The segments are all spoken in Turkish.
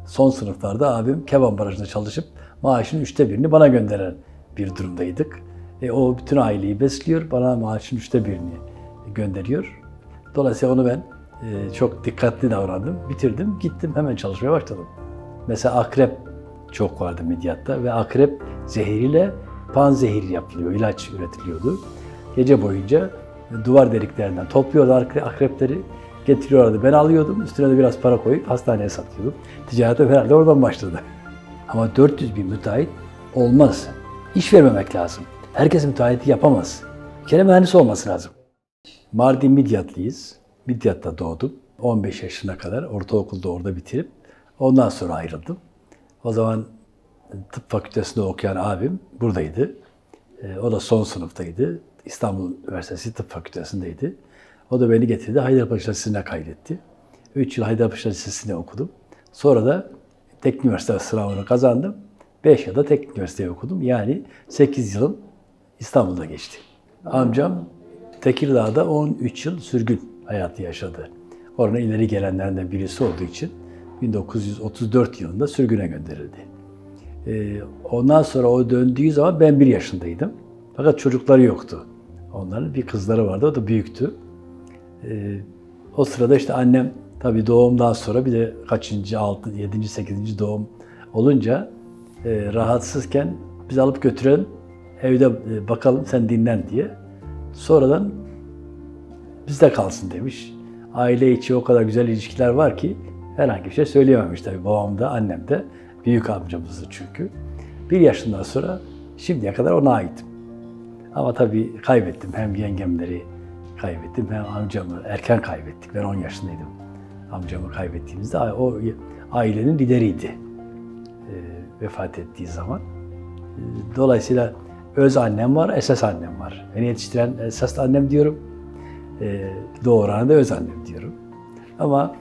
son sınıflarda abim Keban Barajı'nda çalışıp maaşın 1/3'ünü bana gönderen bir durumdaydık. O bütün aileyi besliyor, bana maaşın 1/3'ünü gönderiyor. Dolayısıyla onu ben çok dikkatli davrandım, bitirdim, gittim hemen çalışmaya başladım. Mesela akrep çok vardı Midyat'ta ve akrep zehriyle panzehir yapılıyor, ilaç üretiliyordu. Gece boyunca duvar deliklerinden topluyorlar akrepleri, getiriyorlardı. Ben alıyordum, üstüne de biraz para koyup hastaneye satıyordum. Ticarete herhalde oradan başladı. Ama 400 bin müteahhit olmaz. İş vermemek lazım. Herkes müteahhiti yapamaz. Bir kere mühendis olması lazım. Mardin Midyatlıyız. Midyat'ta doğdum. 15 yaşına kadar ortaokulda orada bitirip ondan sonra ayrıldım. O zaman tıp fakültesinde okuyan abim buradaydı. O da son sınıftaydı. İstanbul Üniversitesi Tıp Fakültesindeydi. O da beni getirdi, Haydarpaşa Lisesi'ne kaydetti. 3 yıl Haydarpaşa Lisesi'ne okudum. Sonra da Teknik Üniversite sınavını kazandım. 5 yılda Teknik Üniversite'yi okudum. Yani 8 yılım İstanbul'da geçti. Amcam Tekirdağ'da 13 yıl sürgün hayatı yaşadı. Oranın ileri gelenlerinden birisi olduğu için 1934 yılında sürgüne gönderildi. Ondan sonra o döndüğü zaman ben 1 yaşındaydım. Fakat çocukları yoktu. Onların bir kızları vardı, o da büyüktü. O sırada işte annem tabii doğumdan sonra bir de kaçıncı, 6, 7. 8. doğum olunca rahatsızken biz alıp götürelim, evde bakalım sen dinlen diye. Sonradan bizde kalsın demiş. Aile içi o kadar güzel ilişkiler var ki herhangi bir şey söyleyememiş tabii babam da annem de. Büyük amcamızdı çünkü. 1 yaşından sonra şimdiye kadar ona aitim. Ama tabii kaybettim. Hem yengemleri kaybettim hem amcamı erken kaybettik. Ben 10 yaşındaydım. Amcamı kaybettiğimizde o ailenin lideriydi. Vefat ettiği zaman. Dolayısıyla öz annem var, esas annem var. Beni yetiştiren esas annem diyorum. Doğuran da öz annem diyorum. Ama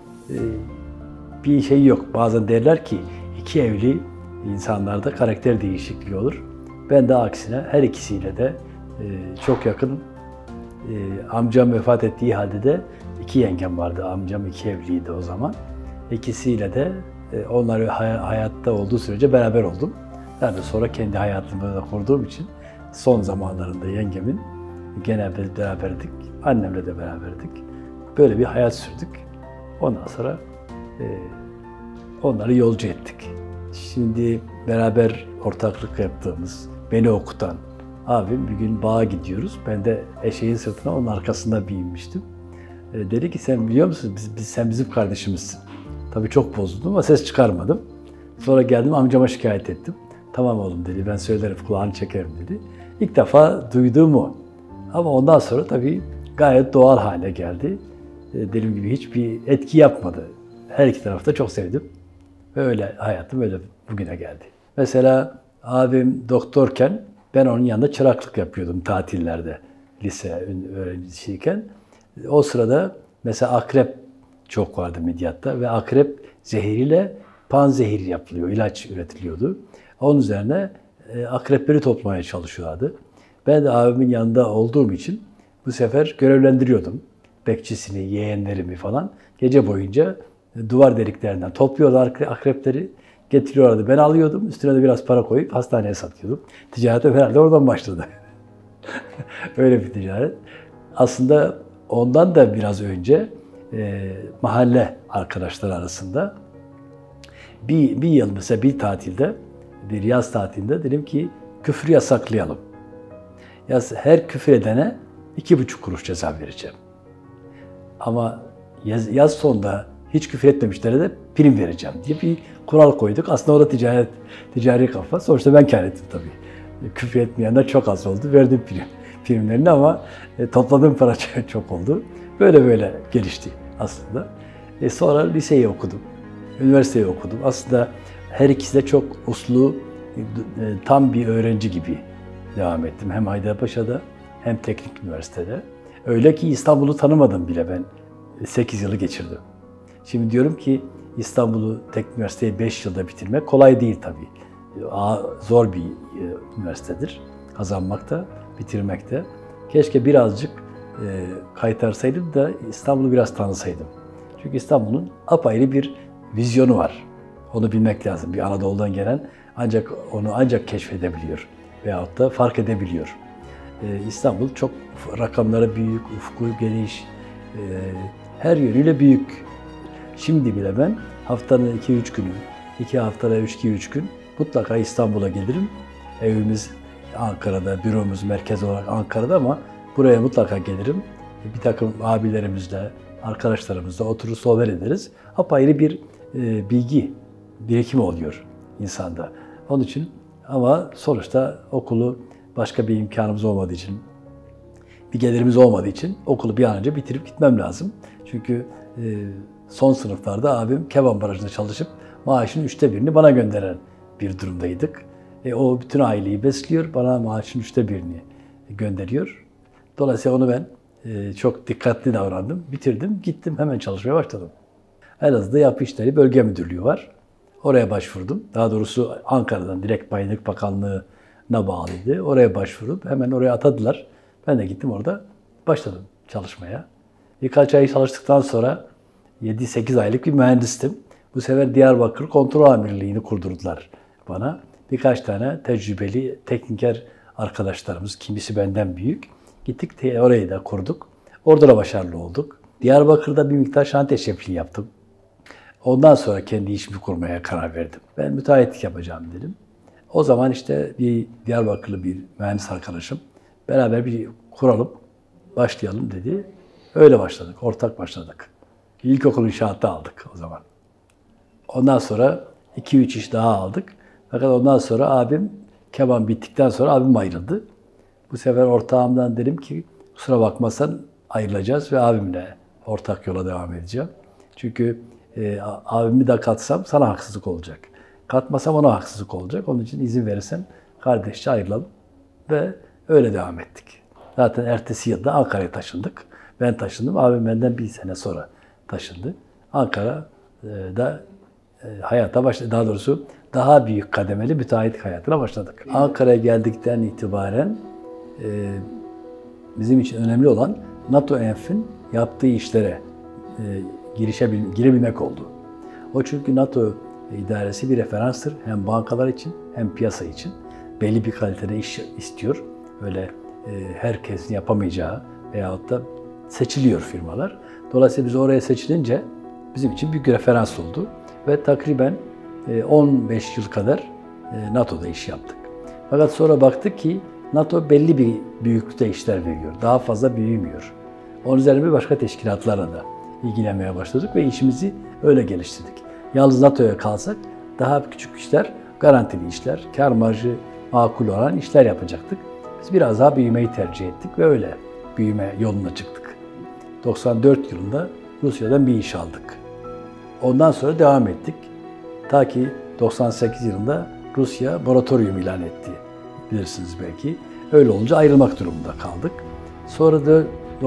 bir şey yok. Bazen derler ki 2 evli insanlarda karakter değişikliği olur. Ben de aksine her ikisiyle de çok yakın. Amcam vefat ettiği halde de 2 yengem vardı. Amcam 2 evliydi o zaman. İkisiyle de onlar hayatta olduğu sürece beraber oldum. Ben de sonra kendi hayatımı da kurduğum için son zamanlarında yengemin genelde beraberdik. Annemle de beraberdik. Böyle bir hayat sürdük. Ondan sonra onları yolcu ettik. Şimdi beraber ortaklık yaptığımız, beni okutan abim bir gün bağa gidiyoruz. Ben de eşeğin sırtına onun arkasında binmiştim. Dedi ki sen biliyor musun sen bizim kardeşimizsin. Tabii çok bozuldum ama ses çıkarmadım. Sonra geldim amcama şikayet ettim. Tamam oğlum dedi, ben söylerim, kulağını çekerim dedi. İlk defa duyduğum o. Ama ondan sonra tabii gayet doğal hale geldi. Dediğim gibi hiçbir etki yapmadı. Her iki tarafta çok sevdim. Ve öyle hayatım öyle bugüne geldi. Mesela abim doktorken ben onun yanında çıraklık yapıyordum tatillerde, lise öğrencisiyken. O sırada mesela akrep çok vardı Midyat'ta ve akrep zehriyle panzehir yapılıyor, ilaç üretiliyordu. Onun üzerine akrepleri toplamaya çalışıyorlardı. Ben de abimin yanında olduğum için bu sefer görevlendiriyordum. Bekçisini, yeğenlerimi falan. Gece boyunca duvar deliklerinden topluyorlar akrepleri, getiriyorlardı. Ben alıyordum, üstüne de biraz para koyup hastaneye satıyordum. Ticarete herhalde oradan başladı. Öyle bir ticaret. Aslında ondan da biraz önce mahalle arkadaşlar arasında bir yıl mesela bir tatilde, bir yaz tatilinde dedim ki küfrü yasaklayalım. Her küfür edene 2,5 kuruş ceza vereceğim. Ama yaz sonunda hiç küfür etmemişlere de prim vereceğim diye bir kural koyduk. Aslında o da ticari kafa. Sonuçta ben kâr ettim tabii. Küfür etmeyenler çok az oldu. Verdim primlerini ama topladığım para çok oldu. Böyle gelişti aslında. Sonra liseyi okudum. Üniversiteyi okudum. Aslında her ikisi de çok uslu, tam bir öğrenci gibi devam ettim. Hem Haydarpaşa'da hem Teknik Üniversitede. Öyle ki İstanbul'u tanımadım bile ben. 8 yılı geçirdim. Şimdi diyorum ki İstanbul'u Teknik Üniversiteyi 5 yılda bitirmek kolay değil tabii. Zor bir üniversitedir. Kazanmak da, bitirmek de. Keşke birazcık kaytarsaydım da İstanbul'u biraz tanısaydım. Çünkü İstanbul'un apayrı bir vizyonu var. Onu bilmek lazım. Bir Anadolu'dan gelen ancak keşfedebiliyor veyahut da fark edebiliyor. İstanbul çok rakamları büyük, ufku geniş, her yönüyle büyük. Şimdi bile ben haftanın 2-3 günü, 2 haftada 2-3 gün mutlaka İstanbul'a gelirim. Evimiz Ankara'da, büromuz merkez olarak Ankara'da ama buraya mutlaka gelirim. Bir takım abilerimizle, arkadaşlarımızla oturur sohbet ederiz. Apayrı bir bilgi birikimi oluyor insanda. Onun için ama sonuçta okulu başka bir imkanımız olmadığı için, bir gelirimiz olmadığı için okulu bir an önce bitirip gitmem lazım. Çünkü son sınıflarda abim Keban Barajı'nda çalışıp maaşın 1/3'ünü bana gönderen bir durumdaydık. O bütün aileyi besliyor, bana maaşın 1/3'ünü gönderiyor. Dolayısıyla onu ben çok dikkatli davrandım, bitirdim, gittim hemen çalışmaya başladım. Elazığ'da Yapı İşleri Bölge Müdürlüğü var. Oraya başvurdum. Daha doğrusu Ankara'dan direkt Bayındırlık Bakanlığı'na bağlıydı. Oraya başvurup hemen oraya atadılar. Ben de gittim orada başladım çalışmaya. Birkaç ay çalıştıktan sonra 7-8 aylık bir mühendistim. Bu sefer Diyarbakır Kontrol Amirliği'ni kurdurdular bana. Birkaç tane tecrübeli tekniker arkadaşlarımız, kimisi benden büyük. Gittik orayı da kurduk. Orada da başarılı olduk. Diyarbakır'da bir miktar şantiye şefliği yaptım. Ondan sonra kendi işimi kurmaya karar verdim. Ben müteahhitlik yapacağım dedim. O zaman işte bir Diyarbakırlı bir mühendis arkadaşım beraber bir kuralım, başlayalım dedi. Öyle başladık, ortak başladık. İlkokul inşaatı aldık o zaman. Ondan sonra 2-3 iş daha aldık. Fakat ondan sonra abim, Keban bittikten sonra abim ayrıldı. Bu sefer ortağımdan dedim ki kusura bakmasan ayrılacağız ve abimle ortak yola devam edeceğim. Çünkü abimi de katsam sana haksızlık olacak. Katmasam ona haksızlık olacak. Onun için izin verirsen kardeşçe ayrılalım ve öyle devam ettik. Zaten ertesi yılda Ankara'ya taşındık. Ben taşındım. Abim benden bir sene sonra taşındı. Ankara'da hayata başladı. Daha doğrusu daha büyük kademeli müteahhitlik hayatına başladık. Ankara'ya geldikten itibaren bizim için önemli olan NATO-ENF'in yaptığı işlere girebilmek oldu. O çünkü NATO idaresi bir referanstır. Hem bankalar için hem piyasa için. Belli bir kalitede iş istiyor. Öyle herkesin yapamayacağı veyahut da seçiliyor firmalar. Dolayısıyla biz oraya seçilince bizim için büyük bir referans oldu. Ve takriben 15 yıl kadar NATO'da iş yaptık. Fakat sonra baktık ki NATO belli bir büyüklükte işler veriyor. Daha fazla büyümüyor. Onun üzerine bir başka teşkilatlarla da ilgilenmeye başladık ve işimizi öyle geliştirdik. Yalnız NATO'ya kalsak daha küçük işler, garantili işler, kar marjı makul olan işler yapacaktık. Biz biraz daha büyümeyi tercih ettik ve öyle büyüme yoluna çıktık. 94 yılında Rusya'dan bir iş aldık. Ondan sonra devam ettik. Ta ki 98 yılında Rusya moratorium ilan etti. Bilirsiniz belki. Öyle olunca ayrılmak durumunda kaldık. Sonra da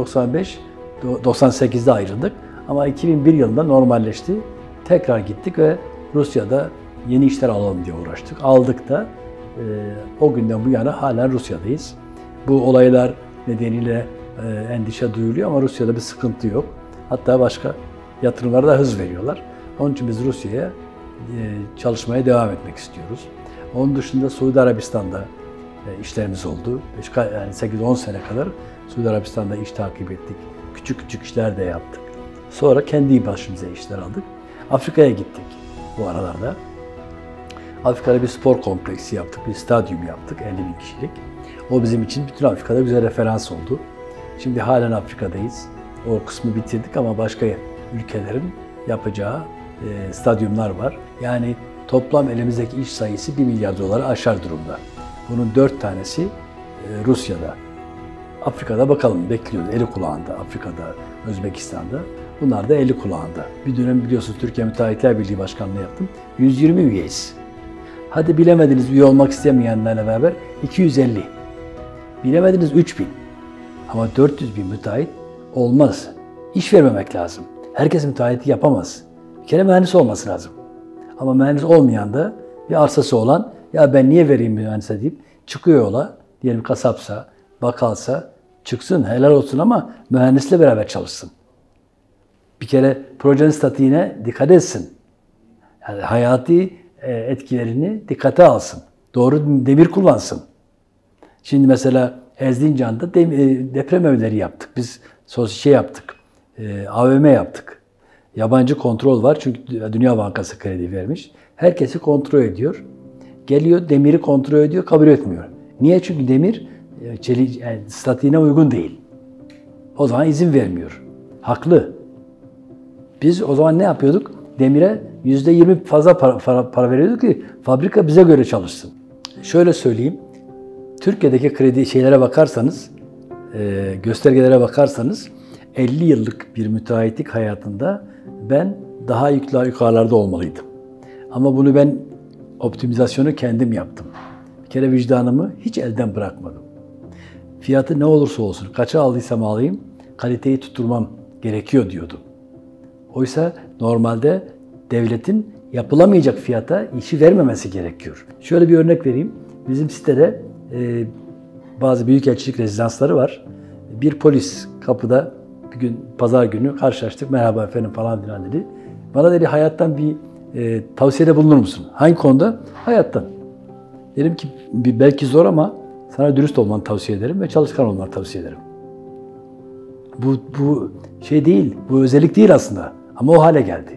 98'de ayrıldık. Ama 2001 yılında normalleşti. Tekrar gittik ve Rusya'da yeni işler alalım diye uğraştık. Aldık da o günden bu yana halen Rusya'dayız. Bu olaylar nedeniyle endişe duyuluyor ama Rusya'da bir sıkıntı yok. Hatta başka yatırımlara da hız veriyorlar. Onun için biz Rusya'ya çalışmaya devam etmek istiyoruz. Onun dışında Suudi Arabistan'da işlerimiz oldu. Yani 8-10 sene kadar Suudi Arabistan'da iş takip ettik. Küçük küçük işler de yaptık. Sonra kendi başımıza işler aldık. Afrika'ya gittik bu aralarda. Afrika'da bir spor kompleksi yaptık, bir stadyum yaptık 50.000 kişilik. O bizim için bütün Afrika'da güzel referans oldu. Şimdi halen Afrika'dayız. O kısmı bitirdik ama başka ülkelerin yapacağı stadyumlar var. Yani toplam elimizdeki iş sayısı 1 milyar doları aşar durumda. Bunun 4 tanesi Rusya'da. Afrika'da bakalım bekliyoruz. Eli kulağında. Afrika'da, Özbekistan'da. Bunlar da eli kulağında. Bir dönem biliyorsunuz Türkiye Müteahhitler Birliği Başkanlığı yaptım. 120 üyeyiz. Hadi bilemediniz üye olmak istemeyenlerle beraber 250. Bilemediniz 3000. Ama 400.000 müteahhit olmaz. İş vermemek lazım. Herkes müteahhitlik yapamaz. Bir kere mühendis olması lazım. Ama mühendis olmayan da bir arsası olan ya ben niye vereyim mühendise deyip çıkıyor yola. Diyelim kasapsa, bakalsa çıksın helal olsun ama mühendisle beraber çalışsın. Bir kere projenin statiğine dikkat etsin. Yani hayati etkilerini dikkate alsın. Doğru demir kullansın. Şimdi mesela Erzincan'da deprem evleri yaptık. Biz yaptık. AVM yaptık. Yabancı kontrol var çünkü Dünya Bankası kredi vermiş. Herkesi kontrol ediyor. Geliyor demiri kontrol ediyor, kabul etmiyor. Niye? Çünkü demir statiğine uygun değil. O zaman izin vermiyor. Haklı. Biz o zaman ne yapıyorduk? Demire %20 fazla para veriyorduk ki fabrika bize göre çalışsın. Şöyle söyleyeyim. Türkiye'deki kredi şeylere bakarsanız, göstergelere bakarsanız 50 yıllık bir müteahhitlik hayatında ben daha yukarılarda olmalıydım. Ama bunu ben optimizasyonu kendim yaptım. Bir kere vicdanımı hiç elden bırakmadım. Fiyatı ne olursa olsun, kaça aldıysam alayım, kaliteyi tutturmam gerekiyor diyordum. Oysa normalde devletin yapılamayacak fiyata işi vermemesi gerekiyor. Şöyle bir örnek vereyim. Bizim sitede bazı büyükelçilik rezidansları var. Bir polis kapıda bir gün pazar günü karşılaştık. Merhaba efendim falan filan dedi. Bana dedi hayattan bir tavsiyede bulunur musun? Hangi konuda? Hayattan. Dedim ki belki zor ama sana dürüst olmanı tavsiye ederim ve çalışkan olmanı tavsiye ederim. Bu şey değil, bu özellik değil aslında. Ama o hale geldi.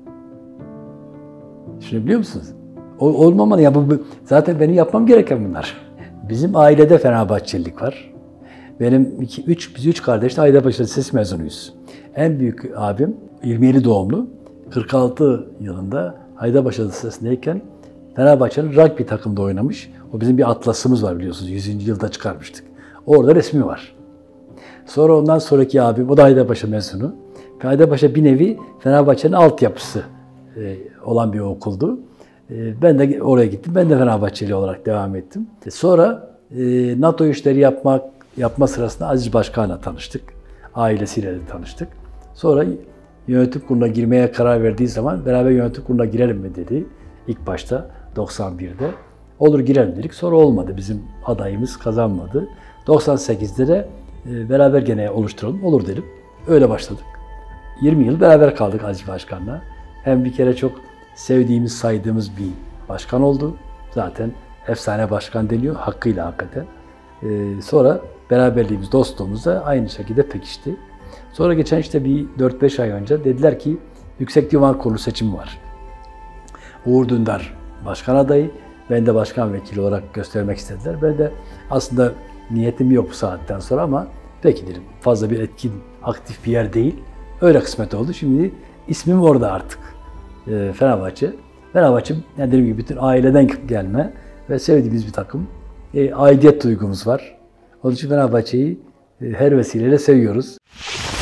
Şimdi biliyor musunuz? Olmamalı ya. Zaten benim yapmam gereken bunlar. Bizim ailede Fenerbahçelilik var. Biz üç kardeş de Aydabaşı Lisesi mezunuyuz. En büyük abim 27 doğumlu. 46 yılında Aydabaşı Lisesi'ndeyken Fenerbahçe'nin rugby takımda oynamış. O bizim bir atlasımız var biliyorsunuz. 100. yılda çıkarmıştık. Orada resmi var. Sonra ondan sonraki abim, o da Aydabaşı mezunu. Aydabaşı bir nevi Fenerbahçe'nin altyapısı olan bir okuldu. Ben de oraya gittim. Ben de Fenerbahçeli olarak devam ettim. Sonra NATO işleri yapma sırasında Aziz Başkan'la tanıştık. Ailesiyle de tanıştık. Sonra yönetim kuruluna girmeye karar verdiği zaman beraber yönetim kuruluna girelim mi dedi. İlk başta 91'de. Olur girelim dedik. Sonra olmadı. Bizim adayımız kazanmadı. 98'de de beraber gene oluşturalım. Olur dedim. Öyle başladık. 20 yıl beraber kaldık Aziz Başkan'la. Hem bir kere çok sevdiğimiz, saydığımız bir başkan oldu. Zaten efsane başkan deniyor. Hakkıyla hakikaten. Sonra beraberliğimiz, dostluğumuz da aynı şekilde pekişti. Sonra geçen bir 4-5 ay önce dediler ki Yüksek Divan Kurulu seçimi var. Uğur Dündar başkan adayı. Ben de başkan vekili olarak göstermek istediler. Ben de aslında niyetim yok bu saatten sonra ama peki dedim. Fazla bir etkin, aktif bir yer değil. Öyle kısmet oldu. Şimdi ismim orada artık. Fenerbahçe. Fenerbahçe dediğim gibi bütün aileden gelme ve sevdiğimiz bir takım. Aidiyet duygumuz var. Onun için Fenerbahçe'yi her vesileyle seviyoruz.